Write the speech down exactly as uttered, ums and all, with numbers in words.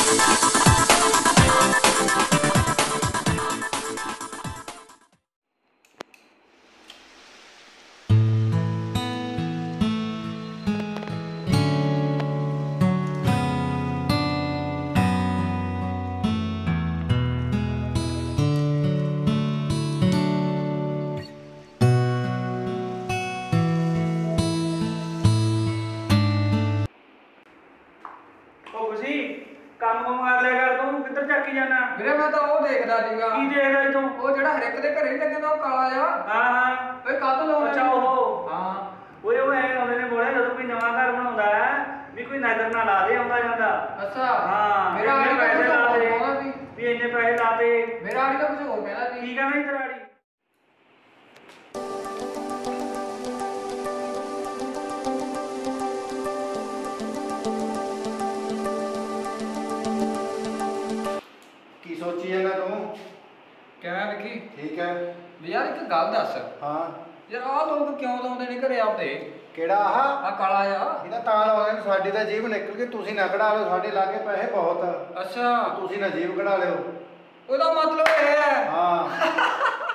ਕੰਮ ਕੁਮ ਕਰ ਲਿਆ ਕਰ ਤੂੰ ਕਿੱਧਰ ਚੱਕੀ ਜਾਣਾ ਵੀਰੇ ਮੈਂ ਤਾਂ ਉਹ ਦੇਖਦਾ ਸੀਗਾ ਕੀ ਦੇਖਦਾ ਤੂੰ ਉਹ ਜਿਹੜਾ ਹਰ ਇੱਕ ਦੇ ਘਰੇ ਨਹੀਂ ਲੱਗਦਾ ਉਹ ਕਾਲਾ ਆ ਹਾਂ ਹਾਂ ਓਏ ਕਾਹਤੋਂ ਲਾਉਂਦਾ ਅੱਛਾ ਉਹ ਹਾਂ ਓਏ ਉਹ ਐ ਆਉਂਦੇ ਨੇ ਬੋਲੇ ਜਦੋਂ ਕੋਈ ਨਵਾਂ ਘਰ ਬਣਾਉਂਦਾ ਹੈ ਵੀ ਕੋਈ ਨਜ਼ਰ ਨਾ ਲਾ ਦੇ ਆਉਂਦਾ ਜਾਂਦਾ ਅੱਛਾ ਹਾਂ ਮੇਰਾ ਆੜੀ ਦਾ ਪੈਸੇ ਲਾ ਦੇ ਸੀ ਵੀ ਇੰਨੇ ਪੈਸੇ ਲਾ ਦੇ ਮੇਰਾ ਆੜੀ ਦਾ ਕੁਝ ਹੋਰ ਕਹਿੰਦਾ ਸੀ ਕੀ ਕਹਿੰਦਾ ਤੇਰਾ ਆੜੀ ਕੀ ਸੋਚੀ ਜਾਂਦਾ ਤੂੰ ਕਿਵੇਂ ਵਿਕੀ ਠੀਕ ਹੈ ਵੀ ਯਾਰ ਇੱਕ ਗੱਲ ਦੱਸ ਹਾਂ ਯਾਰ ਆਹ ਲੋਕ ਕਿਉਂ ਲਾਉਂਦੇ ਨੇ ਘਰੇ ਆਪਦੇ ਕਿਹੜਾ ਆਹ ਆ ਕਾਲਾ ਆ ਇਹਦਾ ਤਾਂ ਲਾਉਂਦੇ ਨੇ ਸਾਡੀ ਤਾਂ ਜੀਭ ਨਿਕਲ ਗਈ ਤੁਸੀਂ ਨਾ ਕਢਾ ਲਓ ਸਾਡੇ ਲਾਗੇ ਪੈਸੇ ਬਹੁਤ ਆ ਅੱਛਾ ਤੁਸੀਂ ਨਾ ਜੀਭ ਕਢਾ ਲਿਓ ਉਹਦਾ ਮਤਲਬ ਇਹ ਹੈ ਹਾਂ